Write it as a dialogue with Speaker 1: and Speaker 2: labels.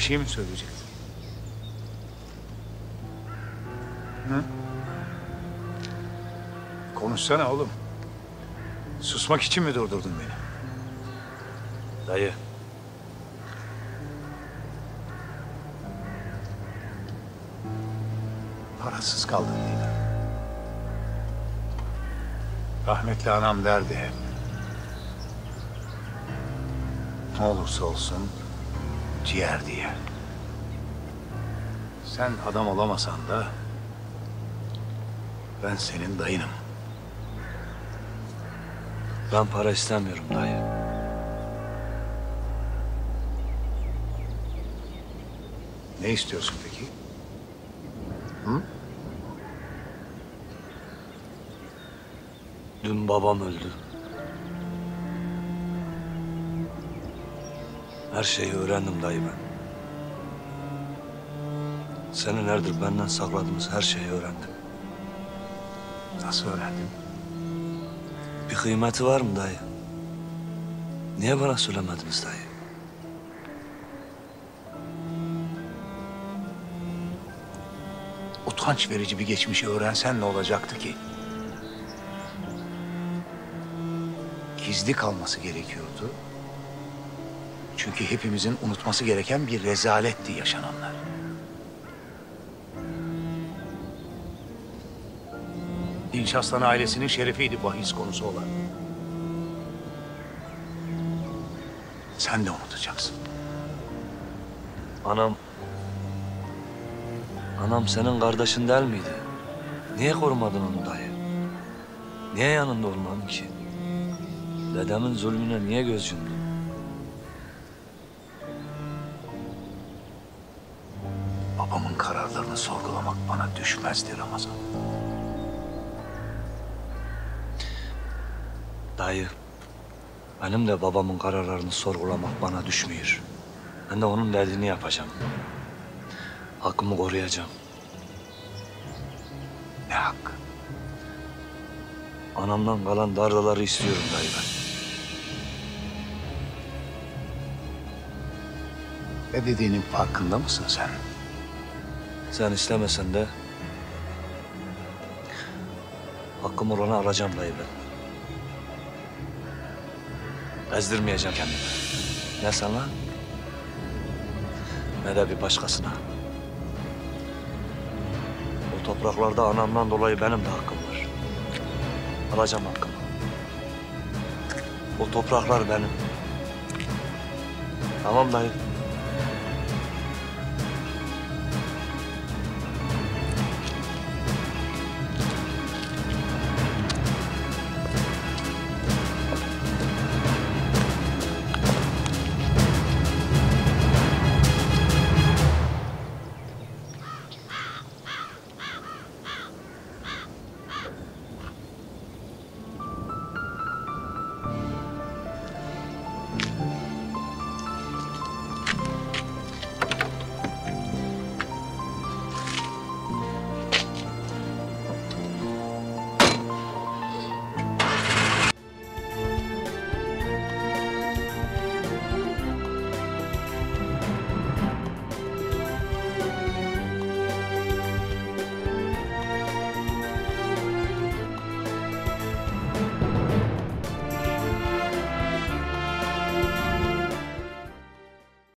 Speaker 1: Bir şey mi söyleyecektin? Hı? Konuşsana oğlum. Susmak için mi durdurdun beni?
Speaker 2: Dayı.
Speaker 1: Parasız kaldın değil mi? Rahmetli anam derdi hep. Ne olursa olsun ciğer diye. Sen adam olamasan da ben senin dayınım.
Speaker 2: Ben para istemiyorum dayı.
Speaker 1: Ne istiyorsun peki? Hı?
Speaker 2: Dün babam öldü. Her şeyi öğrendim dayı ben. Senelerdir benden sakladığınız her şeyi öğrendim.
Speaker 1: Nasıl öğrendin?
Speaker 2: Bir kıymeti var mı dayı? Niye bana söylemediniz dayı?
Speaker 1: Utanç verici bir geçmişi öğrensen ne olacaktı ki? Gizli kalması gerekiyordu. Çünkü hepimizin unutması gereken bir rezaletti yaşananlar. Dinç Aslan ailesinin şerefiydi bahis konusu olan. Sen de unutacaksın.
Speaker 2: Anam senin kardeşin değil miydi? Niye korumadın onu dayı? Niye yanında olmadın ki? Dedemin zulmüne niye göz yumdun?
Speaker 1: Babamın kararlarını sorgulamak bana düşmezdi Ramazan.
Speaker 2: Dayı, benim de babamın kararlarını sorgulamak bana düşmüyor. Ben de onun dediğini yapacağım. Hakkımı koruyacağım.
Speaker 1: Ne hakkı?
Speaker 2: Anamdan kalan dardaları istiyorum dayı ben.
Speaker 1: Ne dediğinin farkında mısın sen?
Speaker 2: Sen istemesen de hakkım olanı alacağım dayı ben. Ezdirmeyeceğim kendimi. Ne sana ne de bir başkasına. O topraklarda anamdan dolayı benim de hakkım var. Alacağım hakkımı. O topraklar benim. Tamam dayı.